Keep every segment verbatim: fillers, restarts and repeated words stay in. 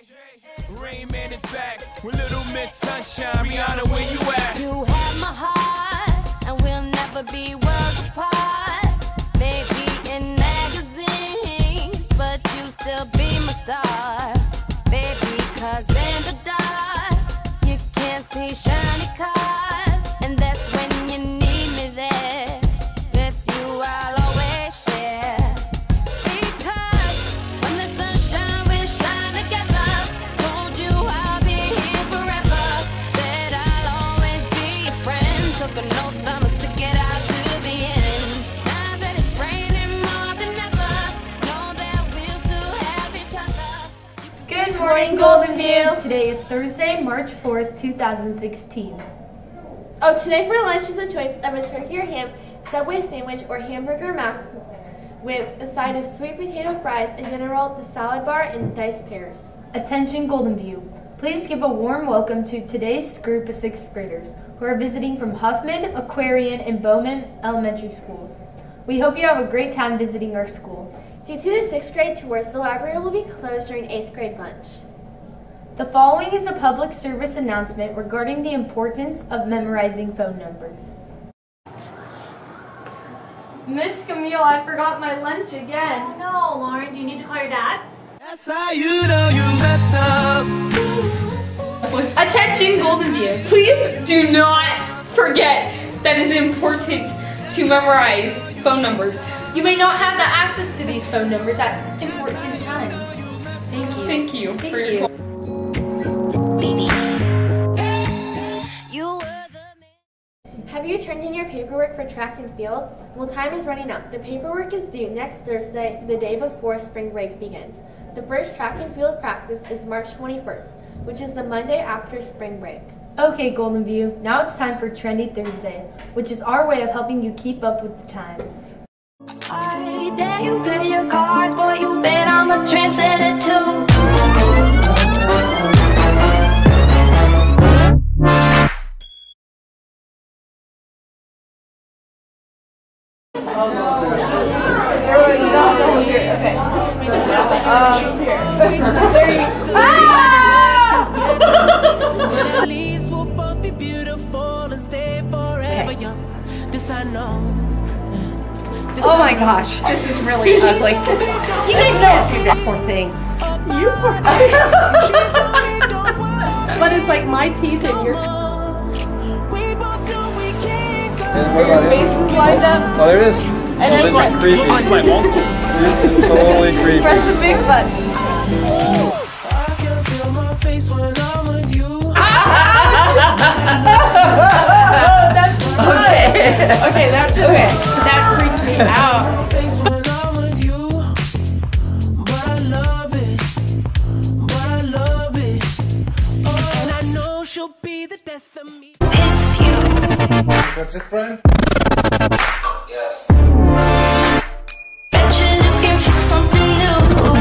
Rain Man is back with Little Miss Sunshine. Rihanna, where you at? You have my heart, and we'll never be worlds apart. Maybe in magazines, but you still be my star. Baby, cause in the dark, you can't see shiny cars. And that's when you need me there. With you, I'll always share. Because when the sunshine, we shine together. Told you I'll be here forever. Said I'll always be your friend. Took an oath, I'ma stick it out to the end. Now that it's raining more than ever, know that we'll still have each other. Good morning, Golden View. Today is Thursday, March fourth, two thousand sixteen. Oh, today for lunch is a choice of a turkey or ham, Subway sandwich, or hamburger mac with a side of sweet potato fries, and dinner roll, the salad bar, and diced pears. Attention, Golden View. Please give a warm welcome to today's group of sixth graders who are visiting from Huffman, Aquarian, and Bowman elementary schools. We hope you have a great time visiting our school. Due to the sixth grade tours, the library will be closed during eighth grade lunch. The following is a public service announcement regarding the importance of memorizing phone numbers. Miss Camille, I forgot my lunch again. Oh no, Lauren, do you need to call your dad? That's how you know you messed up. Attention, Golden View. Please do not forget that it's important to memorize phone numbers. You may not have the access to these phone numbers at important times. Thank you. Thank you. Thank for you. Your Have you turned in your paperwork for track and field? Well, time is running out. The paperwork is due next Thursday, the day before spring break begins. The first track and field practice is March twenty-first, which is the Monday after spring break. Okay, Golden View, now it's time for Trendy Thursday, which is our way of helping you keep up with the times. I dare you play your cards, boy, you bet I'm a trendsetter too. At least we'll both be beautiful and stay forever young. This I know. Oh my gosh, this is really ugly. You guys don't do that poor thing. You poor But it's like my teeth and your We both know we can go. Your face is lined up. Oh, there it is. And then this what? is creepy. My uncle. This is totally creepy. Press the big button. I can feel my face when I'm with you. That's okay. Okay, that just that freaked me out. Face when I'm with you. But I love it. But I love it. Oh, and I know she'll be the death of me. It's you. That's it, Brian? Yes. Bet you're looking for something new.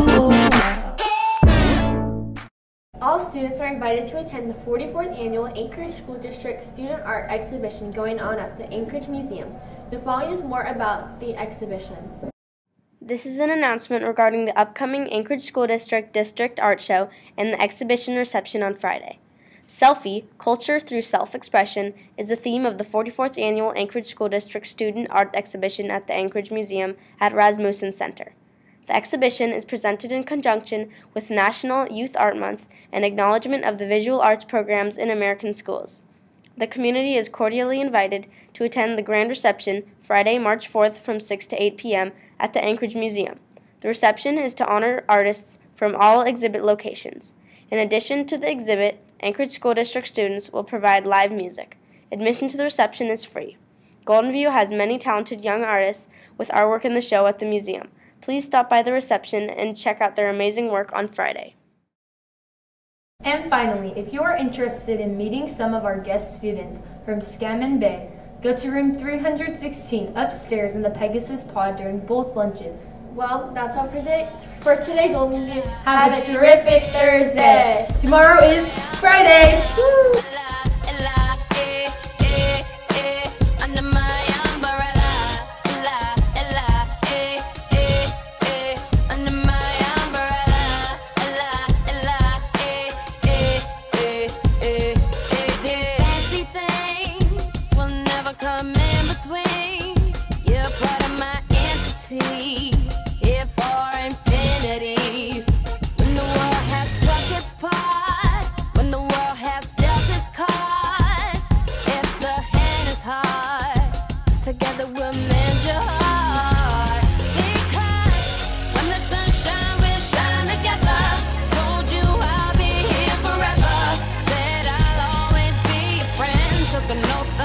All students are invited to attend the forty-fourth Annual Anchorage School District Student Art Exhibition going on at the Anchorage Museum. The following is more about the exhibition. This is an announcement regarding the upcoming Anchorage School District District Art Show and the exhibition reception on Friday. Selfie, Culture Through Self-Expression, is the theme of the forty-fourth Annual Anchorage School District Student Art Exhibition at the Anchorage Museum at Rasmussen Center. The exhibition is presented in conjunction with National Youth Art Month and acknowledgement of the visual arts programs in American schools. The community is cordially invited to attend the grand reception Friday, March fourth from six to eight p m at the Anchorage Museum. The reception is to honor artists from all exhibit locations. In addition to the exhibit, Anchorage School District students will provide live music. Admission to the reception is free. Golden View has many talented young artists with artwork in the show at the museum. Please stop by the reception and check out their amazing work on Friday. And finally, if you are interested in meeting some of our guest students from Scammon Bay, go to room three hundred sixteen upstairs in the Pegasus Pod during both lunches. Well, that's all for today, for today Golden View. Have, Have a terrific Thursday. Tomorrow is Friday. Woo! and for infinity. When the world has took its part, when the world has dealt its cards, if the hand is hard, together we'll mend your heart. Because when the sun shines, we'll shine together. Told you I'll be here forever. Said I'll always be your friend. Took an oath